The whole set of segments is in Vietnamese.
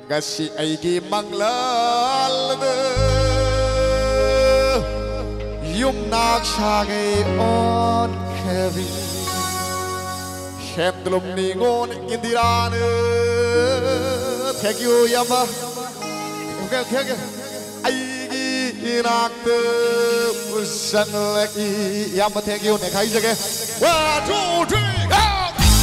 ngasi aigi manglalde yum nak shage on heavy Hendlum ningon indirane thank you yama okay aigi nakte usan lagi yama thank you ne khai jage 1 2 3 go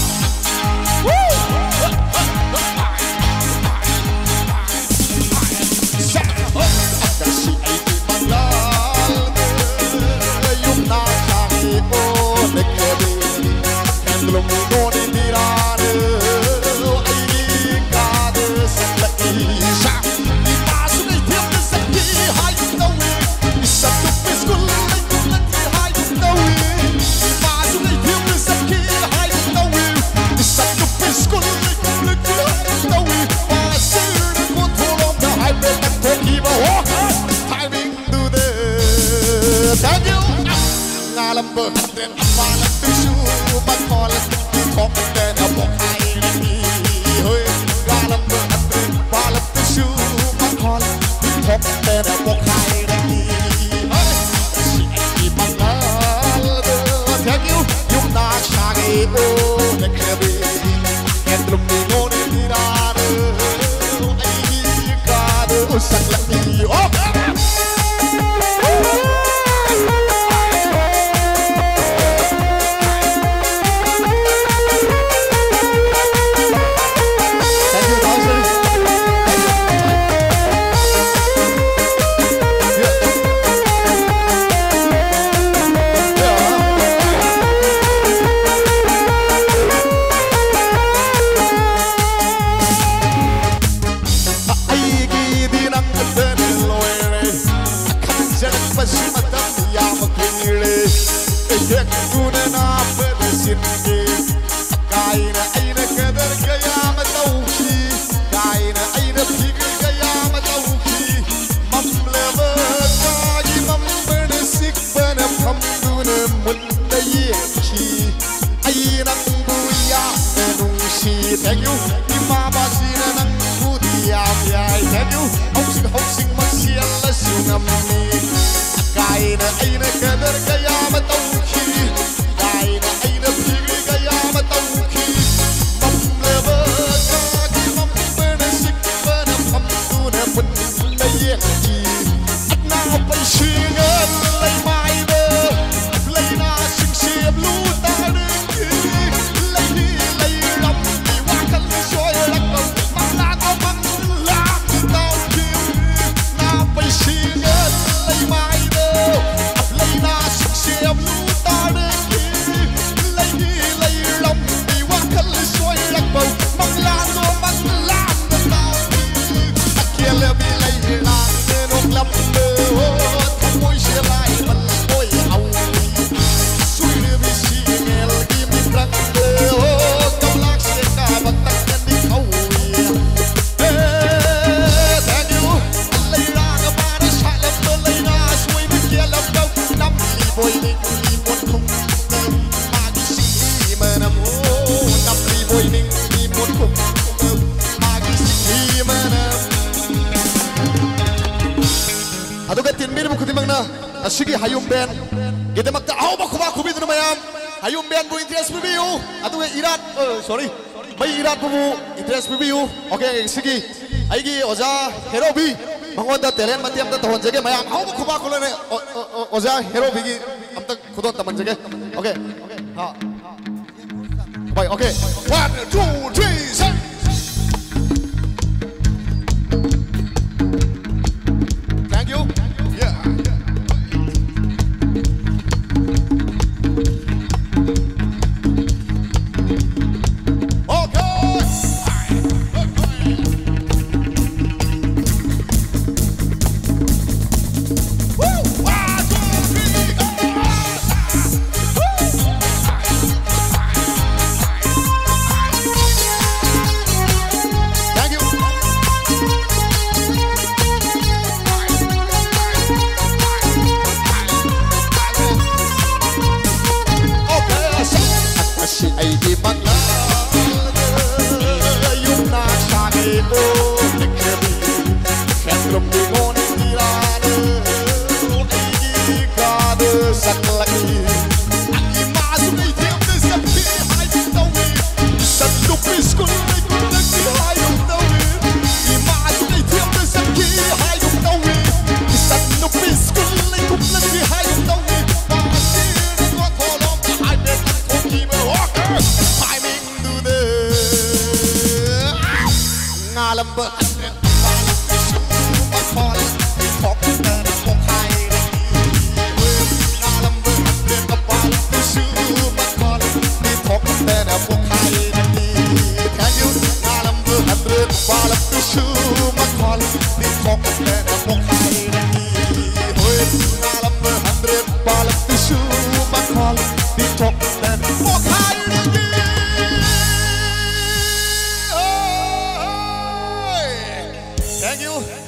Lamber dan apalah tuju bakal kok dan abok ini hoi lamber dan apalah tuju bakal kok dan abok ini si mangal thank you yum na shage o the kebi and drum ningon dirane ai ka do saklaki oh Thank you, Imaba Sina nang Kudia thank you, Housing Masial la Sunami Kaina Aina Kadar Kaya Matauki Kaina Aina Pigri Kaya Matauki Mamleva Kagi Mampana Sikpana Pamtuna Puna Yeki Atna Paishingan Lay Maida Layna Sing Luta Sige hayum ben kita makta au bakuba kubi tu mayam hayum ben bu interest review atu irat sorry mai irat bu interest review okay sige aigi oja hero bi mangon da talent matiam da thon jage mayam au bakuba kulane oja hero bi gi amta khudon taman jage okay ha bye okay 1 2 3 set thank you yeah Ay di magla yung nasa ito alam berhadrat balas tisu makol Tok dan pokai alam berhadrat balas tisu makol Tok dan pokai Can you alam berhadrat balas tisu makol Tok dan pokai alam berhadrat balas tisu makol Tok dan pokai Thank you.